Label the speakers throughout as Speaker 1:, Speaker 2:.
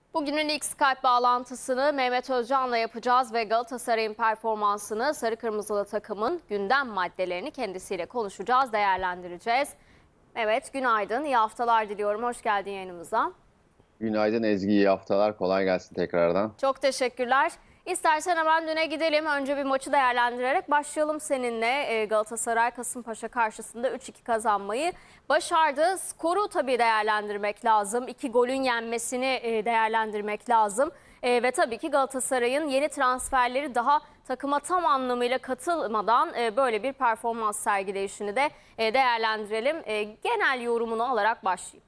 Speaker 1: Bugünün ilk Skype bağlantısını Mehmet Özcan'la yapacağız ve Galatasaray'ın performansını, sarı kırmızılı takımın gündem maddelerini kendisiyle konuşacağız, değerlendireceğiz. Mehmet, günaydın, iyi haftalar diliyorum. Hoş geldin yayınımıza.
Speaker 2: Günaydın Ezgi, iyi haftalar. Kolay gelsin tekrardan.
Speaker 1: Çok teşekkürler. İstersen hemen düne gidelim. Önce bir maçı değerlendirerek başlayalım seninle. Galatasaray Kasımpaşa karşısında 3-2 kazanmayı başardı. Skoru tabii değerlendirmek lazım. 2 golün yenmesini değerlendirmek lazım. Ve tabii ki Galatasaray'ın yeni transferleri daha takıma tam anlamıyla katılmadan böyle bir performans sergileyişini de değerlendirelim. Genel yorumunu alarak başlayayım.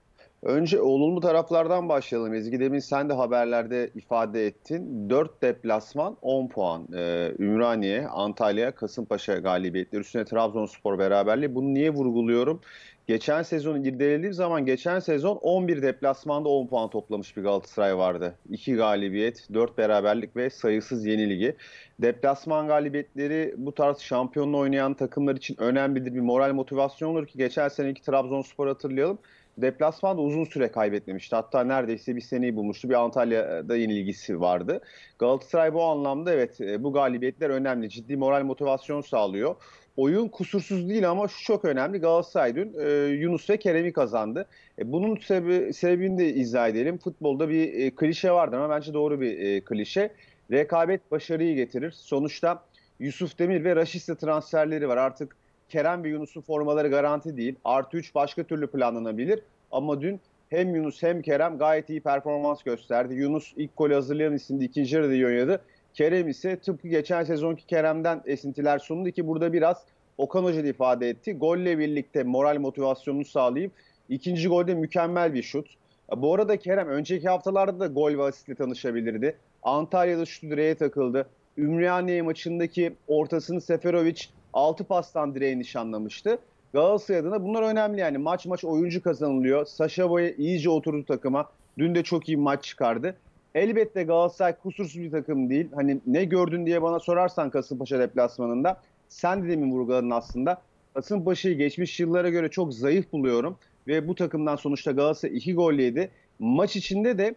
Speaker 2: Önce olumlu taraflardan başlayalım Ezgi. Demin sen de haberlerde ifade ettin. 4 deplasman 10 puan. Ümraniye, Antalya, Kasımpaşa galibiyetleri üstüne Trabzonspor beraberliği. Bunu niye vurguluyorum? Geçen sezonu irdelediğim zaman geçen sezon 11 deplasmanda 10 puan toplamış bir Galatasaray vardı. 2 galibiyet, 4 beraberlik ve sayısız yenilgi. Deplasman galibiyetleri bu tarz şampiyonla oynayan takımlar için önemlidir. Bir moral motivasyon olur ki geçen seneki Trabzonspor hatırlayalım. Deplasmanda uzun süre kaybetmemişti. Hatta neredeyse bir seneyi bulmuştu. Bir Antalya'da yenilgisi vardı. Galatasaray bu anlamda evet bu galibiyetler önemli. Ciddi moral motivasyon sağlıyor. Oyun kusursuz değil ama şu çok önemli. Galatasaray dün Yunus ve Kerem'i kazandı. Bunun sebebini de izah edelim. Futbolda bir klişe vardır ama bence doğru bir klişe. Rekabet başarıyı getirir. Sonuçta Yusuf Demir ve Rashica transferleri var. Artık Kerem ve Yunus'un formaları garanti değil. Artı 3 başka türlü planlanabilir. Ama dün hem Yunus hem Kerem gayet iyi performans gösterdi. Yunus ilk golü hazırlayan isimdi. İkinci yarıda iyi oynadı. Kerem ise tıpkı geçen sezonki Kerem'den esintiler sundu ki burada biraz Okan Hoca da ifade etti. Golle birlikte moral motivasyonunu sağlayıp ikinci golde mükemmel bir şut. Bu arada Kerem önceki haftalarda da gol ve asistle tanışabilirdi. Antalya'da şu direğe takıldı. Ümraniye maçındaki ortasını Seferovic 6 pastan direğe nişanlamıştı. Galatasaray adına bunlar önemli yani. Maç maç oyuncu kazanılıyor. Sacha Boey iyice oturdu takıma. Dün de çok iyi bir maç çıkardı. Elbette Galatasaray kusursuz bir takım değil. Hani ne gördün diye bana sorarsan Kasımpaşa deplasmanında. Sen de demin vurguladın aslında. Kasımpaşa'yı geçmiş yıllara göre çok zayıf buluyorum. Ve bu takımdan sonuçta Galatasaray 2 gol yedi. Maç içinde de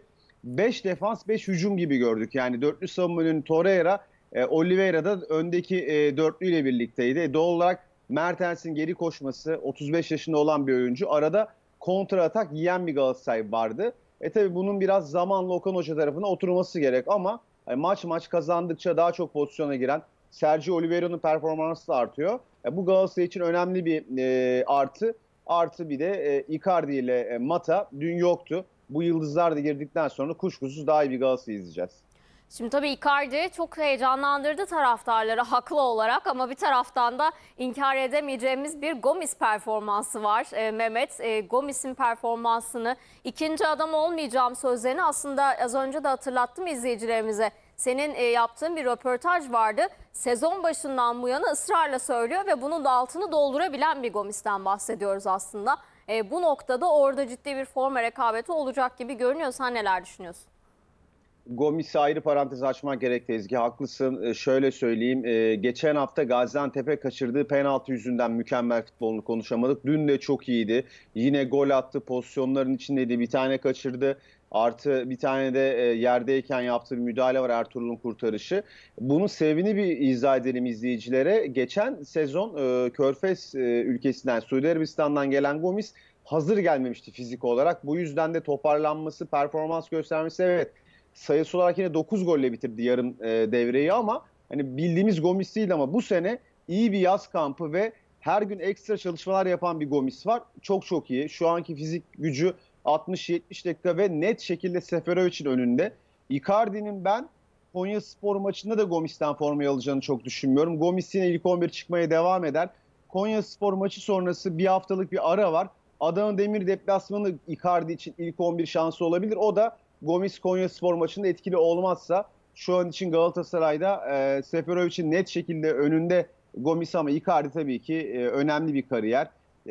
Speaker 2: 5 defans 5 hücum gibi gördük. Yani dörtlü savunmanın Torreira, Oliveira da öndeki dörtlüyle birlikteydi. Doğal olarak Mertens'in geri koşması, 35 yaşında olan bir oyuncu. Arada kontra atak yiyen bir Galatasaray vardı. Tabii bunun biraz zamanla Okan Hoca tarafına oturması gerek ama maç maç kazandıkça daha çok pozisyona giren Sergio Oliveira'nın performansı da artıyor. Bu Galatasaray için önemli bir artı. Artı bir de Icardi ile Mata dün yoktu. Bu yıldızlar da girdikten sonra kuşkusuz daha iyi bir Galatasaray izleyeceğiz.
Speaker 1: Şimdi tabii Icardi çok heyecanlandırdı taraftarları haklı olarak ama bir taraftan da inkar edemeyeceğimiz bir Gomis performansı var. Mehmet, Gomis'in performansını, ikinci adam olmayacağım sözlerini aslında az önce de hatırlattım izleyicilerimize. Senin yaptığın bir röportaj vardı. Sezon başından bu yana ısrarla söylüyor ve bunun da altını doldurabilen bir Gomis'ten bahsediyoruz aslında. Bu noktada orada ciddi bir forma rekabeti olacak gibi görünüyor. Sen neler düşünüyorsun?
Speaker 2: Gomis'i ayrı parantez açmak gerek Ezgi. Haklısın. Şöyle söyleyeyim. Geçen hafta Gaziantep'e kaçırdığı penaltı yüzünden mükemmel futbolunu konuşamadık. Dün de çok iyiydi. Yine gol attı. Pozisyonların içindeydi. Bir tane kaçırdı. Artı bir tane de yerdeyken yaptığı bir müdahale var, Ertuğrul'un kurtarışı. Bunun sebebini bir izah edelim izleyicilere. Geçen sezon Körfez ülkesinden, Suudi Arabistan'dan gelen Gomis hazır gelmemişti fizik olarak. Bu yüzden de toparlanması, performans göstermesi evet sayısı olarak yine 9 golle bitirdi yarım devreyi ama hani bildiğimiz Gomis değil ama bu sene iyi bir yaz kampı ve her gün ekstra çalışmalar yapan bir Gomis var. Çok çok iyi. Şu anki fizik gücü 60-70 dakika ve net şekilde Seferovic'in önünde. Icardi'nin ben Konyaspor maçında da Gomis'ten formayı alacağını çok düşünmüyorum. Gomis yine ilk 11 çıkmaya devam eder. Konyaspor maçı sonrası bir haftalık bir ara var. Adana Demir deplasmanı Icardi için ilk 11 şansı olabilir. O da Gomis Konyaspor maçında etkili olmazsa şu an için Galatasaray'da Seferovic'in net şekilde önünde Gomis ama Icardi tabii ki önemli bir kariyer.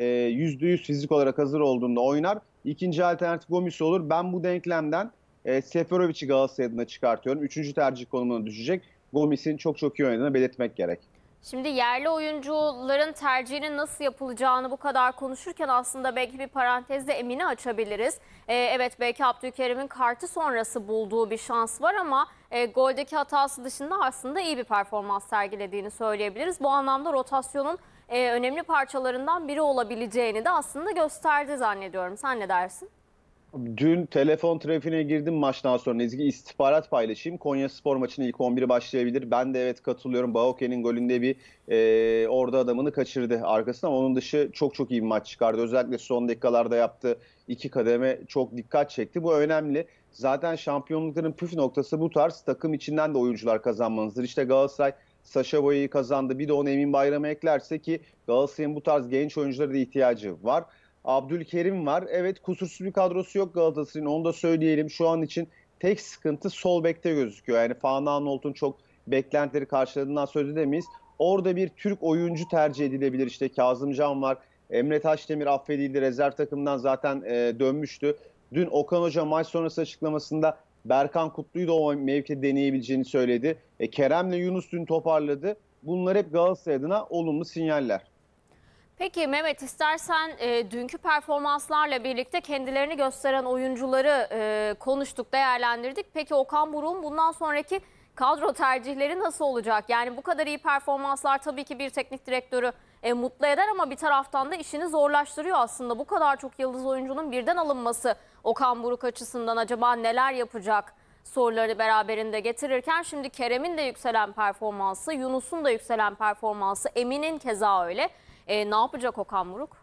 Speaker 2: %100 fizik olarak hazır olduğunda oynar. İkinci alternatif Gomis olur. Ben bu denklemden Seferovic'i Galatasaray adına çıkartıyorum. Üçüncü tercih konumuna düşecek. Gomis'in çok çok iyi oynadığını belirtmek gerek.
Speaker 1: Şimdi yerli oyuncuların tercihinin nasıl yapılacağını bu kadar konuşurken aslında belki bir parantezde Emin'i açabiliriz. Evet, belki Abdülkerim'in kartı sonrası bulduğu bir şans var ama goldeki hatası dışında aslında iyi bir performans sergilediğini söyleyebiliriz. Bu anlamda rotasyonun önemli parçalarından biri olabileceğini de aslında gösterdi zannediyorum. Sen ne dersin?
Speaker 2: Dün telefon trafiğine girdim maçtan sonra. Ezgi, istihbarat paylaşayım. Konyaspor maçının ilk 11'i başlayabilir. Ben de evet katılıyorum. Baoke'nin golünde bir orada adamını kaçırdı arkasına. Ama onun dışı çok çok iyi bir maç çıkardı. Özellikle son dakikalarda yaptığı iki kademe çok dikkat çekti. Bu önemli. Zaten şampiyonlukların püf noktası bu tarz takım içinden de oyuncular kazanmanızdır. İşte Galatasaray Sacha Boey'i kazandı. Bir de onu Emin Bayram'a eklerse ki Galatasaray'ın bu tarz genç oyunculara da ihtiyacı var. Abdülkerim var. Evet, kusursuz bir kadrosu yok Galatasaray'ın, onu da söyleyelim. Şu an için tek sıkıntı sol bekte gözüküyor. Yani Fana Anolt'un çok beklentileri karşıladığından söz edemeyiz. Orada bir Türk oyuncu tercih edilebilir. İşte Kazımcan var. Emre Taşdemir affedildi. Rezerv takımından zaten dönmüştü. Dün Okan Hoca maç sonrası açıklamasında Berkan Kutlu'yu da o mevkide deneyebileceğini söyledi. Kerem'le Yunus dün toparladı. Bunlar hep Galatasaray adına olumlu sinyaller.
Speaker 1: Peki Mehmet, istersen dünkü performanslarla birlikte kendilerini gösteren oyuncuları konuştuk, değerlendirdik. Peki Okan Buruk'un bundan sonraki kadro tercihleri nasıl olacak? Yani bu kadar iyi performanslar tabii ki bir teknik direktörü mutlu eder ama bir taraftan da işini zorlaştırıyor aslında. Bu kadar çok yıldız oyuncunun birden alınması Okan Buruk açısından acaba neler yapacak soruları beraberinde getirirken şimdi Kerem'in de yükselen performansı, Yunus'un da yükselen performansı, Emin'in keza öyle. Ne yapacak Okan Buruk?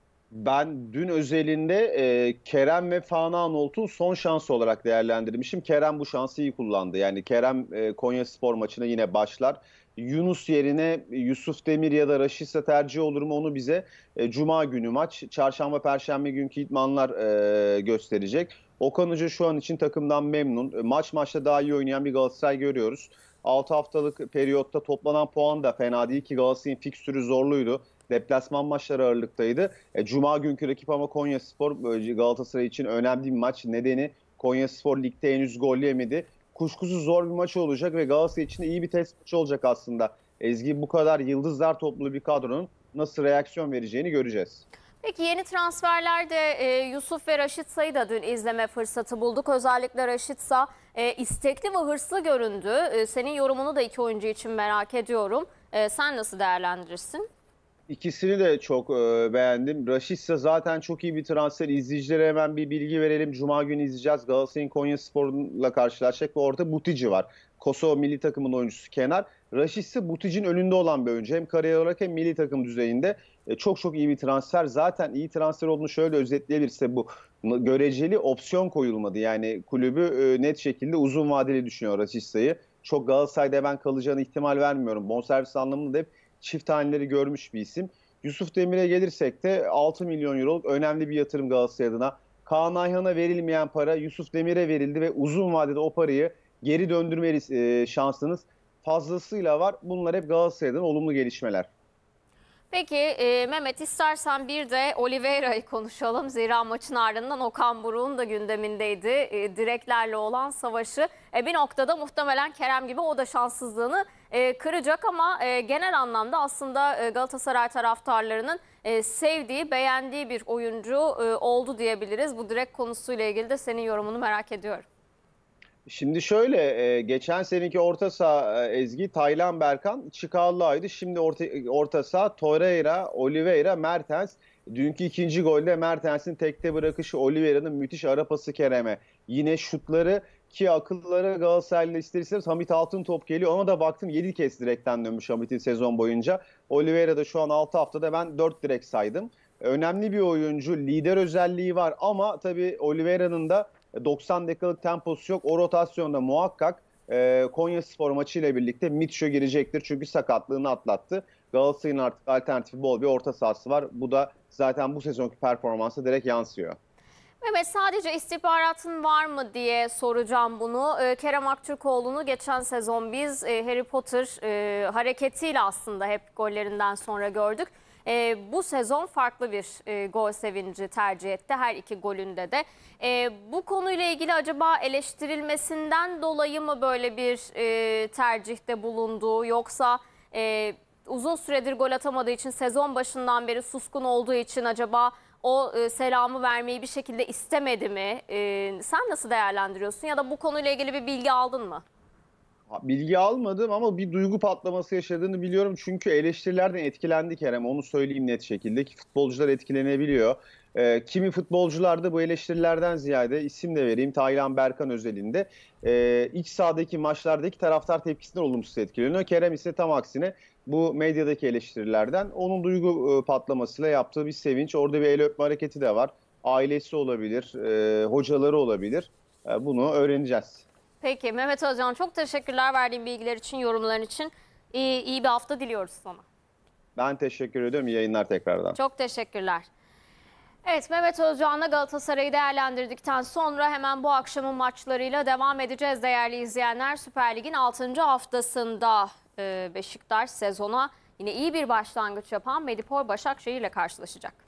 Speaker 2: Ben dün özelinde Kerem ve Fana Anolt'un son şansı olarak değerlendirmişim. Kerem bu şansı iyi kullandı. Yani Kerem Konyaspor maçına yine başlar. Yunus yerine Yusuf Demir ya da Raşitsa tercih olur mu, onu bize Cuma günü maç, Çarşamba Perşembe günkü idmanlar gösterecek. Okan Hoca şu an için takımdan memnun. Maç maçta daha iyi oynayan bir Galatasaray görüyoruz. 6 haftalık periyotta toplanan puan da fena değil ki Galatasaray'ın fikstürü zorluydu. Deplasman maçları ağırlıktaydı. Cuma günkü rakip ama Konyaspor, Galatasaray için önemli bir maç. Nedeni Konyaspor ligde henüz gol yemedi. Kuşkusuz zor bir maç olacak ve Galatasaray için de iyi bir test maçı olacak aslında. Ezgi, bu kadar yıldızlar toplu bir kadronun nasıl reaksiyon vereceğini göreceğiz.
Speaker 1: Peki yeni transferlerde Yusuf ve Raşitsa'yı da dün izleme fırsatı bulduk. Özellikle Raşitsa istekli ve hırslı göründü. Senin yorumunu da iki oyuncu için merak ediyorum. Sen nasıl değerlendirirsin?
Speaker 2: İkisini de çok beğendim. Rashica zaten çok iyi bir transfer. İzleyicilere hemen bir bilgi verelim. Cuma günü izleyeceğiz. Galatasaray'ın Konyaspor'la karşılaşacak ve orada Butici var. Kosova milli takımın oyuncusu kenar. Rashica Butici'nin önünde olan bir oyuncu. Hem kariyer olarak hem milli takım düzeyinde çok çok iyi bir transfer. Zaten iyi transfer olduğunu şöyle özetleyebilirse bu göreceli opsiyon koyulmadı. Yani kulübü net şekilde uzun vadeli düşünüyor Rashica'yı. Çok Galatasaray'da ben kalacağını ihtimal vermiyorum. Bonservis anlamında da hep çift taneleri görmüş bir isim. Yusuf Demir'e gelirsek de 6 milyon euroluk önemli bir yatırım Galatasaray adına. Kaan Ayhan'a verilmeyen para Yusuf Demir'e verildi ve uzun vadede o parayı geri döndürme şansınız fazlasıyla var. Bunlar hep Galatasaray'dan olumlu gelişmeler.
Speaker 1: Peki Mehmet, istersen bir de Oliveira'yı konuşalım. Zira maçın ardından Okan Buruk'un da gündemindeydi. Direklerle olan savaşı. Bir noktada muhtemelen Kerem gibi o da şanssızlığını kıracak ama genel anlamda aslında Galatasaray taraftarlarının sevdiği, beğendiği bir oyuncu oldu diyebiliriz. Bu direk konusuyla ilgili de senin yorumunu merak ediyorum.
Speaker 2: Şimdi şöyle, geçen seneki orta saha Ezgi, Taylan Berkan, Çikallı'ydı. Şimdi orta saha Torreira, Oliveira, Mertens. Dünkü ikinci golde Mertens'in tekte bırakışı, Oliveira'nın müthiş ara pası Kerem'e. Yine şutları ki akıllara Galatasaray'la ister istemez Hamit Altıntop geliyor. Ona da baktım 7 kez direkten dönmüş Hamit'in sezon boyunca. Oliveira da şu an 6 haftada ben 4 direk saydım. Önemli bir oyuncu, lider özelliği var ama tabii Oliveira'nın da 90 dakikalık temposu yok. O rotasyonda muhakkak Konyaspor maçıyla birlikte Mitchell girecektir. Çünkü sakatlığını atlattı. Galatasaray'ın artık alternatifi bol bir orta sahası var. Bu da zaten bu sezonki performansa direkt yansıyor.
Speaker 1: Mehmet, sadece istihbaratın var mı diye soracağım bunu. Kerem Aktürkoğlu'nu geçen sezon biz Harry Potter hareketiyle aslında hep gollerinden sonra gördük. Bu sezon farklı bir gol sevinci tercih etti her iki golünde de. Bu konuyla ilgili acaba eleştirilmesinden dolayı mı böyle bir tercihte bulundu, yoksa uzun süredir gol atamadığı için, sezon başından beri suskun olduğu için acaba o selamı vermeyi bir şekilde istemedi mi? Sen nasıl değerlendiriyorsun ya da bu konuyla ilgili bir bilgi aldın mı?
Speaker 2: Bilgi almadım ama bir duygu patlaması yaşadığını biliyorum. Çünkü eleştirilerden etkilendi Kerem. Onu söyleyeyim net şekilde ki futbolcular etkilenebiliyor. Kimi futbolcular da bu eleştirilerden ziyade isim de vereyim. Taylan Berkan özelinde iç sahadaki maçlardaki taraftar tepkisinden olumsuz etkileniyor. Kerem ise tam aksine bu medyadaki eleştirilerden onun duygu patlamasıyla yaptığı bir sevinç. Orada bir el öpme hareketi de var. Ailesi olabilir, hocaları olabilir. Bunu öğreneceğiz.
Speaker 1: Peki Mehmet Özcan, çok teşekkürler verdiğin bilgiler için, yorumların için. İyi bir hafta diliyoruz sana.
Speaker 2: Ben teşekkür ediyorum. İyi yayınlar tekrardan.
Speaker 1: Çok teşekkürler. Evet, Mehmet Özcan'la Galatasaray'ı değerlendirdikten sonra hemen bu akşamın maçlarıyla devam edeceğiz değerli izleyenler. Süper Lig'in 6. haftasında Beşiktaş sezona yine iyi bir başlangıç yapan Medipol Başakşehir ile karşılaşacak.